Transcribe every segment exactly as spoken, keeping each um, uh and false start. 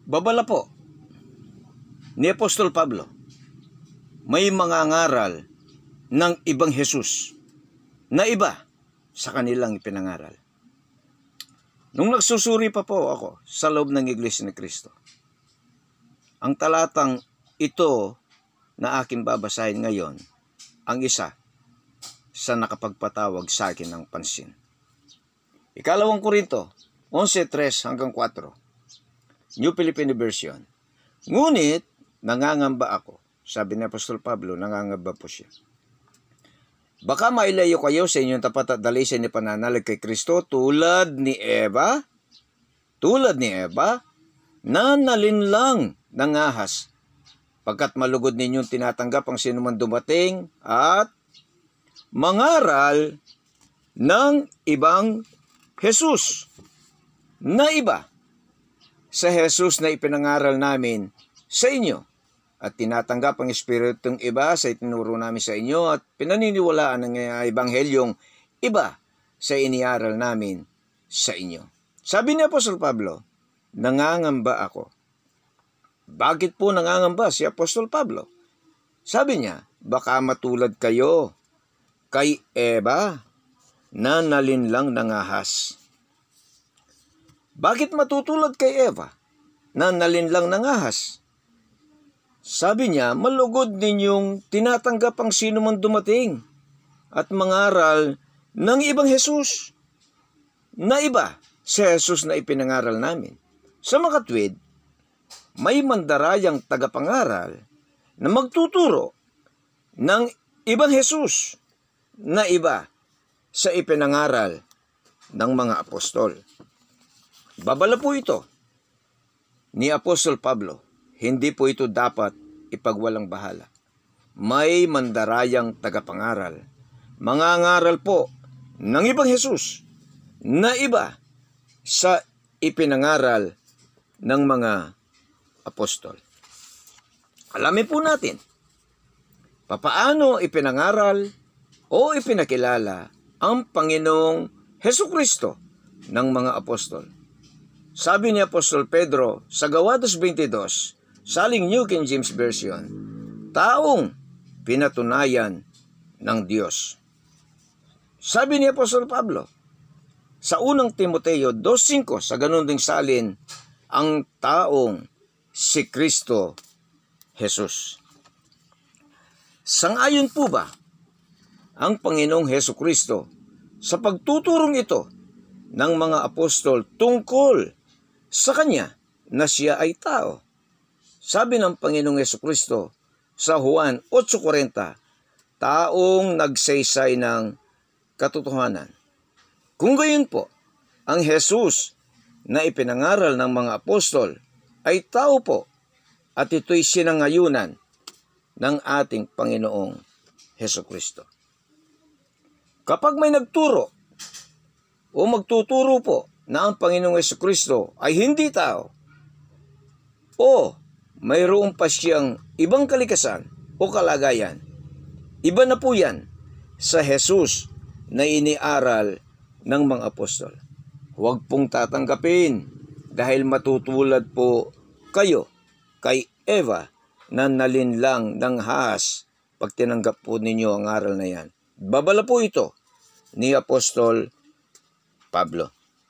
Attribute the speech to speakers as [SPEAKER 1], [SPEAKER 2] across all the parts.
[SPEAKER 1] Babala po ni Apostol Pablo, may mga ngaral ng ibang Jesus na iba sa kanilang ipinangaral. Nung nagsusuri pa po ako sa loob ng Iglesia ni Cristo, ang talatang ito na aking babasahin ngayon, ang isa sa nakapagpatawag sa akin ng pansin. Ikalawang Korinto, eleven three hanggang four, New Philippine Version. Ngunit, nangangamba ako. Sabi ni Apostol Pablo, nangangamba po siya. Baka mailayo kayo sa inyong tapat at dalisan ni pananalig kay Kristo tulad ni Eva, tulad ni Eva, na nalinlang ng ahas, pagkat malugod ninyong tinatanggap ang sinuman dumating at mangaral ng ibang Jesus na iba sa Jesus na ipinangaral namin sa inyo, at tinatanggap ang espiritong iba sa itinuro namin sa inyo, at pinaniniwalaan ng ebanghelyong iba sa iniaral namin sa inyo. Sabi ni Apostol Pablo, nangangamba ako. Bakit po nangangamba si Apostol Pablo? Sabi niya, baka matulad kayo kay Eva na nalinlang ng ahas. Bakit matutulad kay Eva na nalinlang ng ahas? Sabi niya, malugod ninyong tinatanggap ang sino man dumating at mangaral ng ibang Jesus na iba sa Jesus na ipinangaral namin. Sa makatwid, may mandarayang tagapangaral na magtuturo ng ibang Jesus na iba sa ipinangaral ng mga apostol. Babala po ito ni Apostol Pablo. Hindi po ito dapat ipagwalang bahala. May mandarayang tagapangaral, mangangaral po ng ibang Jesus na iba sa ipinangaral ng mga apostol. Alamin po natin, papaano ipinangaral o ipinakilala ang Panginoong Hesukristo ng mga apostol. Sabi ni Apostol Pedro sa Gawa two twenty-two, saling New King James Version, taong pinatunayan ng Diyos. Sabi ni Apostol Pablo sa unang Timoteo two five, sa ganun ding salin, ang taong si Kristo Jesus. Sangayon po ba ang Panginoong Hesukristo sa pagtuturong ito ng mga apostol tungkol sa Kanya na siya ay tao? Sabi ng Panginoong Hesukristo sa Juan eight forty, taong nagsaysay ng katotohanan. Kung gayon po, ang Jesus na ipinangaral ng mga apostol ay tao po, at ito'y sinangayunan ng ating Panginoong Hesukristo. Kapag may nagturo o magtuturo po na ang Panginoong Hesukristo ay hindi tao, o mayroon pa siyang ibang kalikasan o kalagayan, iba na po yan sa Jesus na iniaral ng mga apostol. Huwag pong tatanggapin dahil matutulad po kayo kay Eva na nalinlang ng ahas pag tinanggap po ninyo ang aral na yan. Babala po ito ni Apostol Pablo.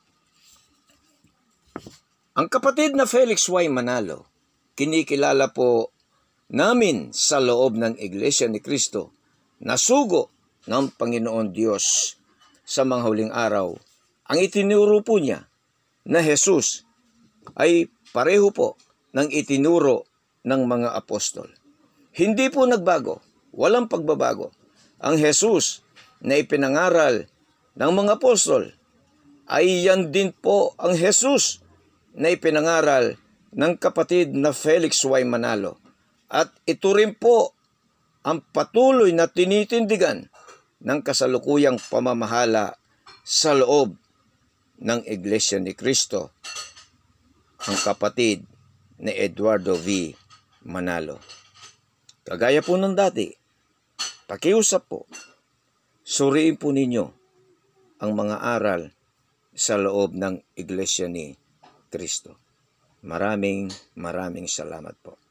[SPEAKER 1] Ang kapatid na Felix Y. Manalo, kinikilala po namin sa loob ng Iglesia ni Cristo na sugo ng Panginoon Diyos sa mga huling araw. Ang itinuro po niya na Jesus ay pareho po ng itinuro ng mga apostol. Hindi po nagbago, walang pagbabago. Ang Jesus na ipinangaral ng mga apostol ay yan din po ang Jesus na ipinangaral ng kapatid na Felix Y. Manalo. At ito rin po ang patuloy na tinitindigan ng kasalukuyang pamamahala sa loob ng Iglesia ni Cristo, ang kapatid ni Eduardo V. Manalo. Kagaya po ng dati, pakiusap po, suriin po ninyo ang mga aral sa loob ng Iglesia ni Cristo. Maraming maraming salamat po.